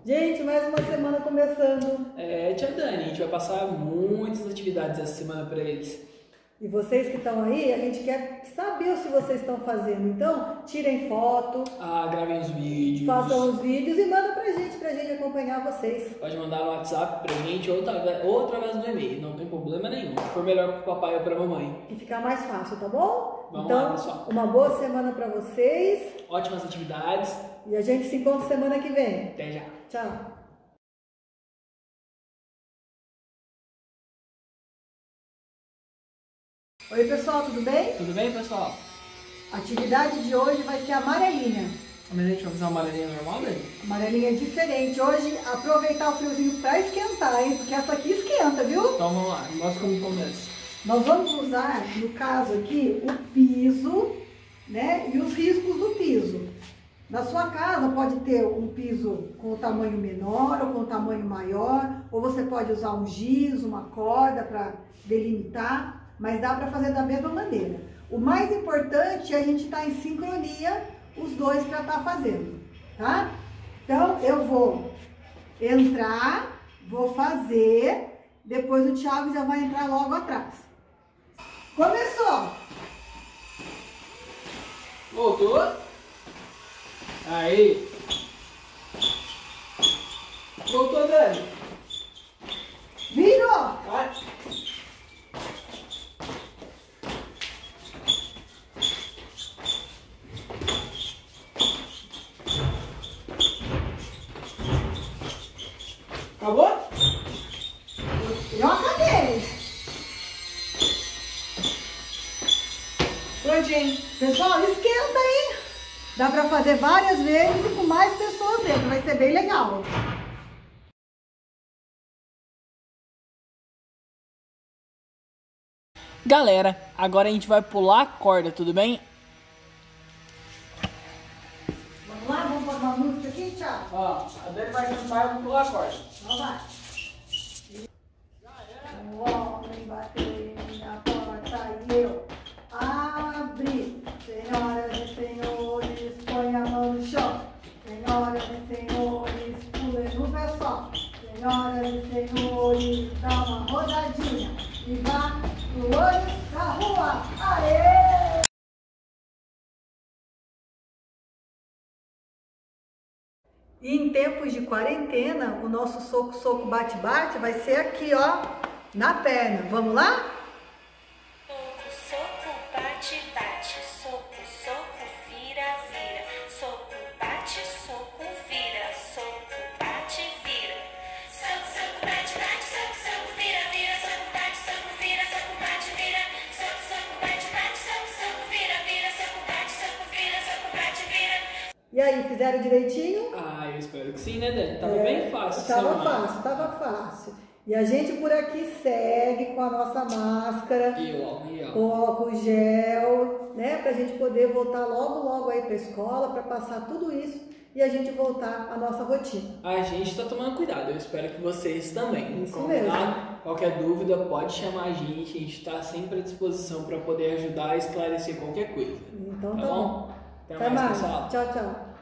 Gente, mais uma semana começando. Tia Dani, a gente vai passar muitas atividades essa semana para eles. E vocês que estão aí, a gente quer saber o que vocês estão fazendo. Então, tirem foto, Gravem os vídeos. façam os vídeos e mandem pra gente acompanhar vocês. Pode mandar no WhatsApp pra gente ou através do e-mail, não tem problema nenhum. Se for melhor pro papai ou pra mamãe. Que ficar mais fácil, tá bom? Vamos então, lá, pessoal. Uma boa semana pra vocês. Ótimas atividades. E a gente se encontra semana que vem. Até já. Tchau. Oi pessoal, tudo bem? Tudo bem, pessoal? A atividade de hoje vai ser amarelinha. Mas a gente vai fazer uma amarelinha normal, Dani? Amarelinha é diferente. Hoje, aproveitar o friozinho para esquentar, hein? Porque essa aqui esquenta, viu? Então vamos lá, mostra como começa. Nós vamos usar, no caso aqui, o piso, né? E os riscos do piso. Na sua casa pode ter um piso com o tamanho menor ou com o tamanho maior, ou você pode usar um giz, uma corda para delimitar, mas dá para fazer da mesma maneira. O mais importante é a gente estar em sincronia, os dois para estar fazendo, tá? Então, eu vou entrar, vou fazer, depois o Thiago já vai entrar logo atrás. Começou! Voltou? Aí. Voltou, Dani. Virou! Vai. Acabou? Eu acabei! Prontinho. Pessoal, esquenta, hein? Dá pra fazer várias vezes e com mais pessoas dentro, vai ser bem legal. Galera, agora a gente vai pular a corda, tudo bem? Vamos lá, vamos pôr uma música aqui, Thiago? Ó, a Dani vai cantar e eu vou pular a corda. Vamos lá. O homem bateu em minha porta e eu abri. Senhoras e senhores, põe a mão no chão. Senhoras e senhores, pulem no pé só. Senhoras e senhores, dá uma rodadinha e vá pro olho da rua. Aê! E em tempos de quarentena, o nosso soco, bate-bate vai ser aqui, ó, na perna. Vamos lá? Soco, soco, bate, bate. Soco, soco, vira, vira. Soco, bate, soco, vira. Soco, bate, vira. Soco, soco, bate, bate. Soco, soco, vira, vira. Soco, bate, soco, vira. Soco, bate, vira. Soco, soco, bate, bate. Soco, soco, vira, vira. Soco, bate, soco, vira. Soco, bate, vira. E aí, fizeram direitinho? Eu espero que sim, né, Dani? Tava bem fácil. Tava fácil. E a gente por aqui segue com a nossa máscara, E o álcool gel. com o álcool gel, né? Pra gente poder voltar logo aí pra escola, pra passar tudo isso e a gente voltar à nossa rotina. A gente tá tomando cuidado, eu espero que vocês também. Isso Combinado? mesmo. Qualquer dúvida pode chamar a gente tá sempre à disposição para poder ajudar a esclarecer qualquer coisa. Então Tá bom? Até Até mais, pessoal. Tchau, tchau.